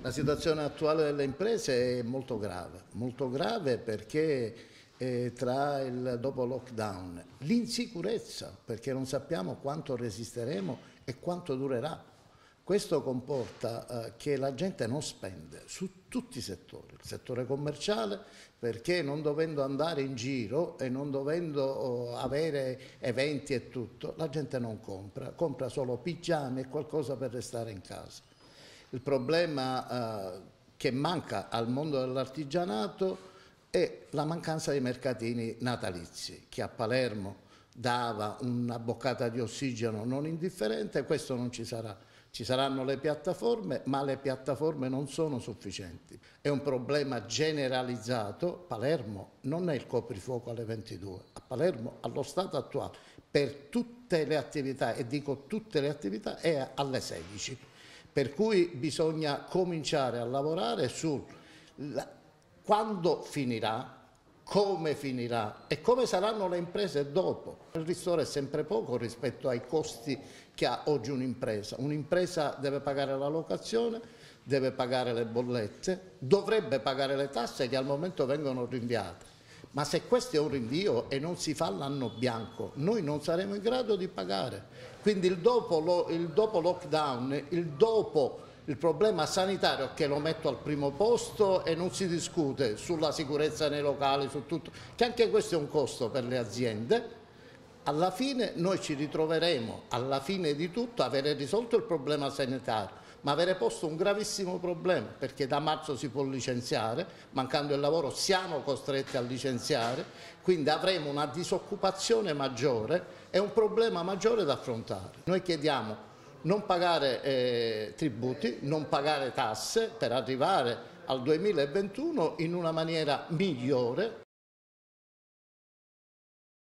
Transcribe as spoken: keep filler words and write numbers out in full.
La situazione attuale delle imprese è molto grave, molto grave perché eh, tra il dopo lockdown, l'insicurezza, perché non sappiamo quanto resisteremo e quanto durerà. Questo comporta eh, che la gente non spende su tutti i settori, il settore commerciale perché non dovendo andare in giro e non dovendo oh, avere eventi e tutto, la gente non compra, compra solo pigiami e qualcosa per restare in casa. Il problema eh, che manca al mondo dell'artigianato è la mancanza di mercatini natalizi, che a Palermo dava una boccata di ossigeno non indifferente, questo non ci sarà. Ci saranno le piattaforme, ma le piattaforme non sono sufficienti. È un problema generalizzato. Palermo non è il coprifuoco alle ventidue, a Palermo allo stato attuale per tutte le attività, e dico tutte le attività, è alle sedici. Per cui bisogna cominciare a lavorare su la, quando finirà, come finirà e come saranno le imprese dopo. Il ristoro è sempre poco rispetto ai costi che ha oggi un'impresa. Un'impresa deve pagare la locazione, deve pagare le bollette, dovrebbe pagare le tasse che al momento vengono rinviate. Ma se questo è un rinvio e non si fa l'anno bianco, noi non saremo in grado di pagare. Quindi il dopo, lo, il dopo lockdown, il dopo il problema sanitario, che lo metto al primo posto e non si discute sulla sicurezza nei locali, su tutto, che anche questo è un costo per le aziende. Alla fine noi ci ritroveremo, alla fine di tutto, avere risolto il problema sanitario, ma avere posto un gravissimo problema, perché da marzo si può licenziare, mancando il lavoro siamo costretti a licenziare, quindi avremo una disoccupazione maggiore e un problema maggiore da affrontare. Noi chiediamo non pagare eh, tributi, non pagare tasse per arrivare al duemilaventuno in una maniera migliore,